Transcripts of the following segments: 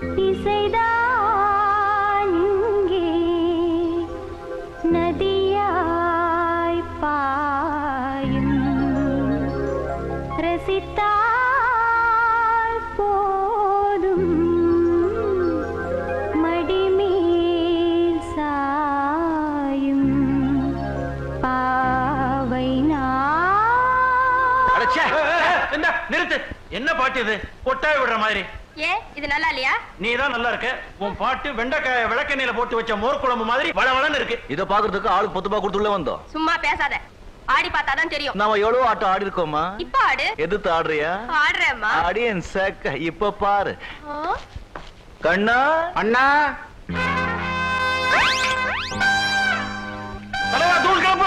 இசைதான் இங்கே நதியாய் பாயும் ரசித்தால் போதும் மடிமேல் சாயும் பாவை என்ன நிறுத்து என்ன பாட்டு இது கொட்டாய் விடுற மாதிரி ஏன் இது நல்லா இல்லையா நீதான் நல்லா இருக்க உன் பாட்டு வெண்டைக்காய விளக்கெண்ணெயில போட்டு வச்ச மோர் குழம்பு மாதிரி வளவளன்னு இருக்கு இத பாக்குறதுக்கு ஆளு 10 ரூபாய் கொடுத்துள்ள வந்தோம் சும்மா பேசாத ஆடி பார்த்தாதான் தெரியும் நாம எவ்வளவு ஆட்டம் ஆடி இருக்கோமா இப்ப ஆடு எதுத்து ஆடுறியா ஆடுறேம்மா ஆடி என் சேக்க இப்ப பாரு கண்ணா அண்ணா தலைவா தூள் கிளம்பு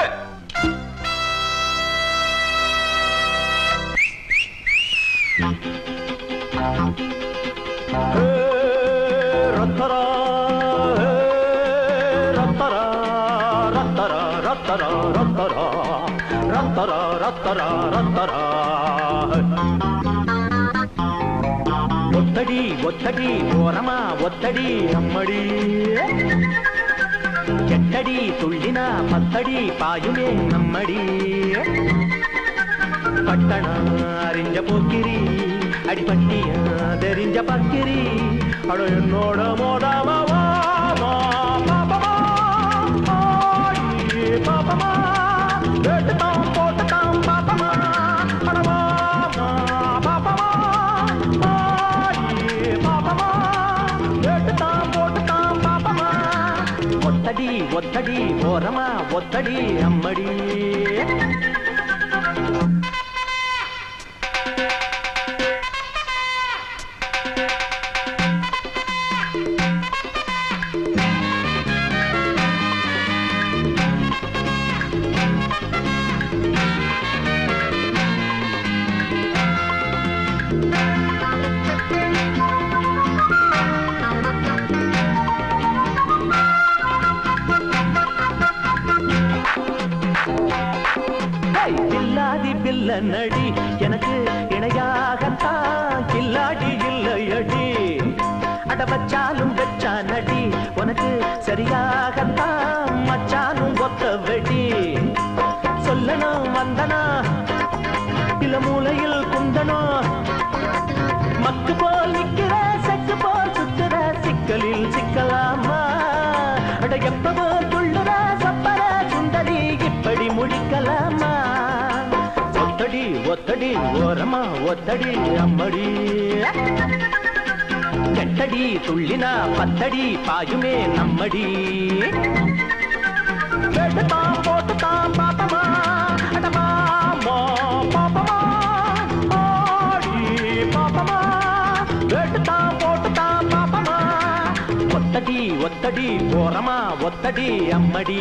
ரத்தரா ரத்தரா ரத்தரா ரத்தரா ரத்தரா ரத்தரா ரத்தரா ரத்தரா ஒத்தடி ஒத்தடி ஓரமா ஒத்தடி அம்மடி எட்டடி துள்ளினா 10 அடி பாயுமே நம்மடி பட்டணா அறிஞ்ச போக்கிரி அடிப்பட்டிய தெரிஞ்ச பக்கிரி அட என்னோட மோடாமவா பாப்பமா பாப்பமா கேட்டுட்டான் போட்டுட்டான் பாப்பமா அடவா பாப்பமா பாப்பமா கேட்டுட்டான் போட்டுட்டான் பாப்பமா ஒத்தடி ஒத்தடி ஓரமா ஒத்தடி அம்மடி நடி எனக்கு இணையாகத்தான் கில்லாடி இல்லையடி அட வச்சாலும் வெச்சா நடி உனக்கு சரியாகத்தான் மச்சானும் ஒத்த வெடி சொல்லணும் வந்தனா இல்ல மூலையில் குந்தனோ மக்கு போல் நிக்கிற செக்கு போல் சுத்துற சிக்கலில் சிக்கலாமா அட எப்பவோ துள்ளுற சப்பர சுந்தரி இப்படி முடிக்கலாமா ஒத்தடி ஒத்தடி ஓரமா ஒத்தடி அம்மடி எட்டடி துள்ளினா 10 அடி பாயுமே நம்மடி கேட்டுட்டான் போட்டுட்டான் பாப்பமா அடமா பாப்பமா ஆடி பாப்பமா கேட்டுட்டான் போட்டுட்டான் பாப்பமா ஒத்தடி ஒத்தடி ஓரமா ஒத்தடி அம்மடி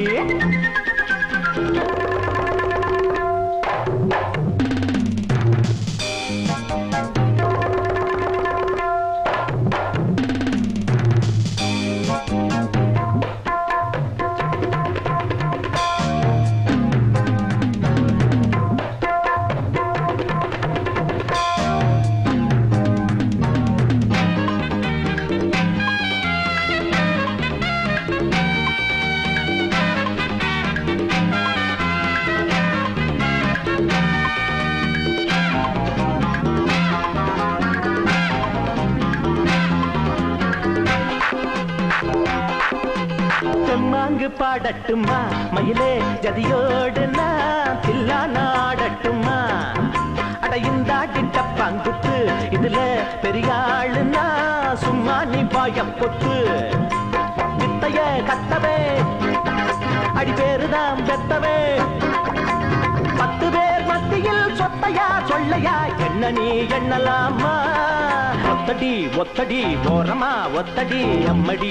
பாடட்டுமா மயிலே ஜதியோடு நான் தில்லா நாடட்டுமா அட இந்தாடி டப்பாங்குத்து இதுல பெரியாளுனா சும்மா நீ பாயம் கொத்து வித்தைய கத்தவே அடி பேருதான் பெத்தவே 10 பேர் மத்தியில் சொத்தையா சொல்லையா என்ன நீ எண்ணலாமா ஒத்தடி ஒத்தடி ஓரமா ஒத்தடி அம்மடி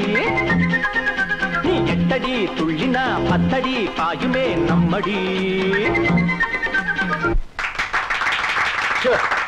நீ எட்டடி துள்ளினா 10 அடி பாயுமே நம்மடி